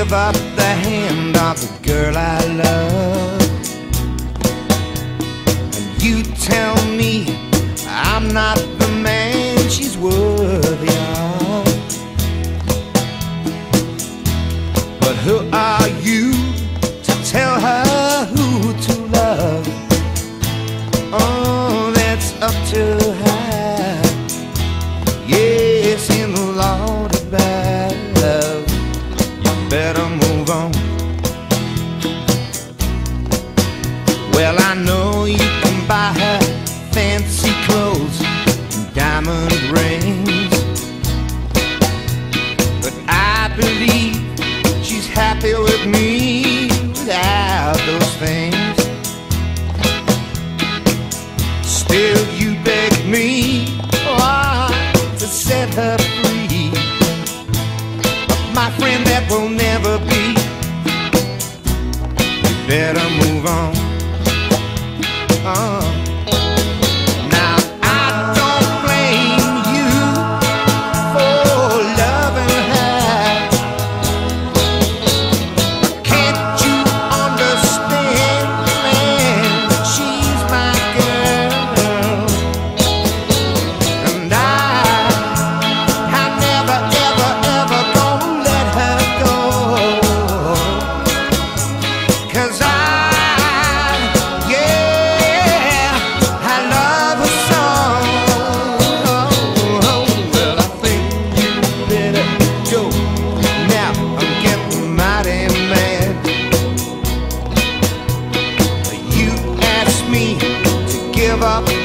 give up the hand of the girl I love. And you tell me I'm not the man she's worthy of. But who are you to tell her who to love? Oh, that's up to her. Yes, in the Lord above, you better move on. Well, I know you can buy her fancy clothes and diamond rings, but I believe she's happy with me without those things. Still you beg me, oh, to set her free, but my friend, that will never be. You better move on. Now I don't blame you for loving her. Can't you understand, man, that she's my girl? And I'm never, ever, ever gonna let her go. 'Cause give up